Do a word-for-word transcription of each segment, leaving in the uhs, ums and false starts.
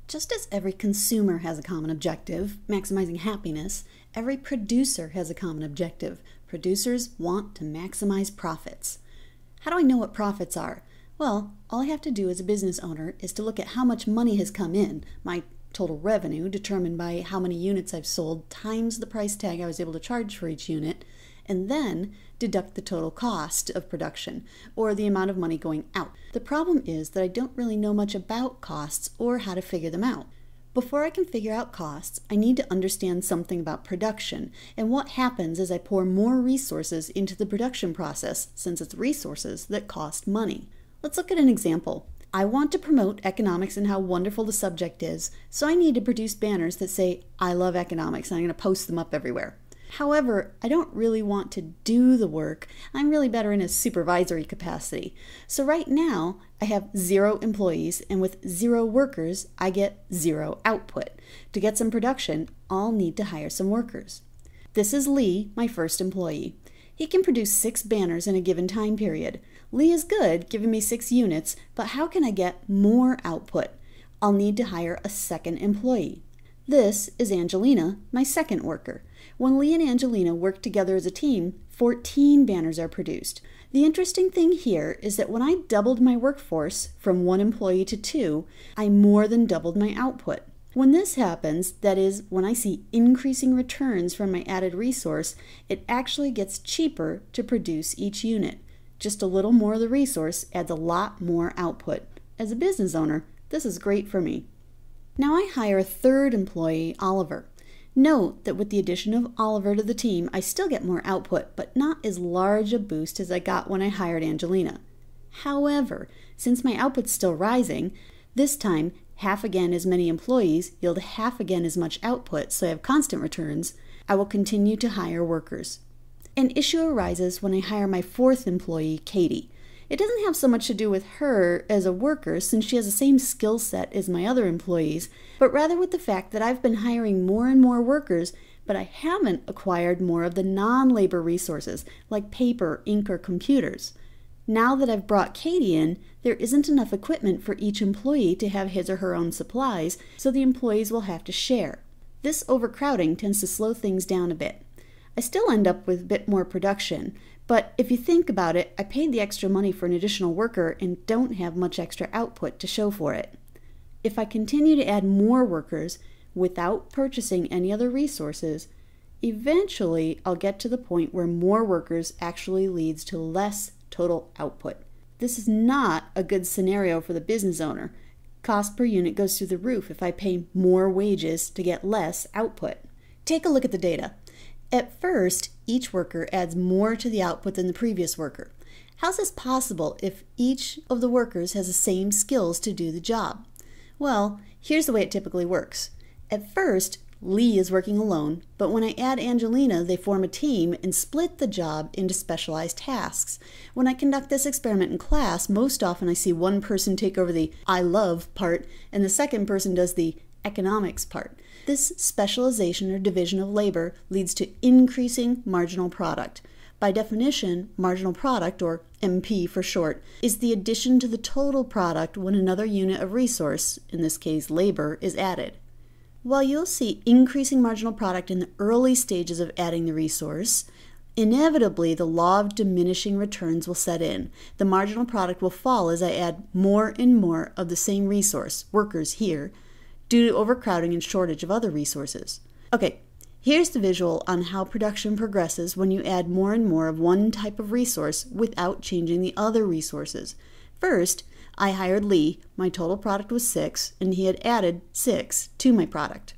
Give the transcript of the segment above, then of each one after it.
Just as every consumer has a common objective, maximizing happiness, every producer has a common objective. Producers want to maximize profits. How do I know what profits are? Well, all I have to do as a business owner is to look at how much money has come in, my total revenue determined by how many units I've sold times the price tag I was able to charge for each unit, and then deduct the total cost of production, or the amount of money going out. The problem is that I don't really know much about costs or how to figure them out. Before I can figure out costs, I need to understand something about production and what happens as I pour more resources into the production process, since it's resources that cost money. Let's look at an example. I want to promote economics and how wonderful the subject is, so I need to produce banners that say, "I love economics," and I'm going to post them up everywhere. However, I don't really want to do the work. I'm really better in a supervisory capacity. So right now, I have zero employees, and with zero workers, I get zero output. To get some production, I'll need to hire some workers. This is Lee, my first employee. He can produce six banners in a given time period. Lee is good, giving me six units, but how can I get more output? I'll need to hire a second employee. This is Angelina, my second worker. When Lee and Angelina work together as a team, fourteen banners are produced. The interesting thing here is that when I doubled my workforce from one employee to two, I more than doubled my output. When this happens, that is, when I see increasing returns from my added resource, it actually gets cheaper to produce each unit. Just a little more of the resource adds a lot more output. As a business owner, this is great for me. Now I hire a third employee, Oliver. Note that with the addition of Oliver to the team, I still get more output, but not as large a boost as I got when I hired Angelina. However, since my output's still rising, this time half again as many employees yield half again as much output, so I have constant returns, I will continue to hire workers. An issue arises when I hire my fourth employee, Katie. It doesn't have so much to do with her as a worker, since she has the same skill set as my other employees, but rather with the fact that I've been hiring more and more workers, but I haven't acquired more of the non-labor resources, like paper, ink, or computers. Now that I've brought Katie in, there isn't enough equipment for each employee to have his or her own supplies, so the employees will have to share. This overcrowding tends to slow things down a bit. I still end up with a bit more production, but if you think about it, I paid the extra money for an additional worker and don't have much extra output to show for it. If I continue to add more workers without purchasing any other resources, eventually I'll get to the point where more workers actually leads to less total output. This is not a good scenario for the business owner. Cost per unit goes through the roof if I pay more wages to get less output. Take a look at the data. At first, each worker adds more to the output than the previous worker. How's this possible if each of the workers has the same skills to do the job? Well, here's the way it typically works. At first, Lee is working alone, but when I add Angelina, they form a team and split the job into specialized tasks. When I conduct this experiment in class, most often I see one person take over the "I love" part, and the second person does the economics part. This specialization or division of labor leads to increasing marginal product. By definition, marginal product, or M P for short, is the addition to the total product when another unit of resource, in this case labor, is added. While you'll see increasing marginal product in the early stages of adding the resource, inevitably the law of diminishing returns will set in. The marginal product will fall as I add more and more of the same resource, workers here, due to overcrowding and shortage of other resources. Okay, here's the visual on how production progresses when you add more and more of one type of resource without changing the other resources. First, I hired Lee. My total product was six, and he had added six to my product.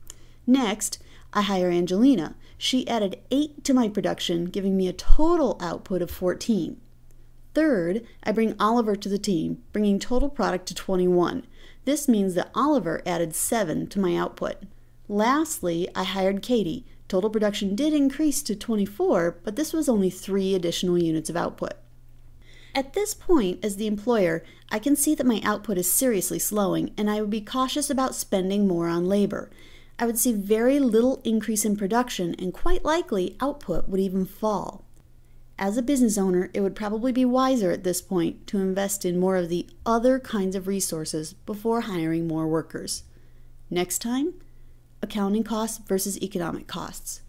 Next, I hire Angelina. She added eight to my production, giving me a total output of fourteen. Third, I bring Oliver to the team, bringing total product to twenty-one. This means that Oliver added seven to my output. Lastly, I hired Katie. Total production did increase to twenty-four, but this was only three additional units of output. At this point, as the employer, I can see that my output is seriously slowing, and I would be cautious about spending more on labor. I would see very little increase in production, and quite likely output would even fall. As a business owner, it would probably be wiser at this point to invest in more of the other kinds of resources before hiring more workers. Next time, accounting costs versus economic costs.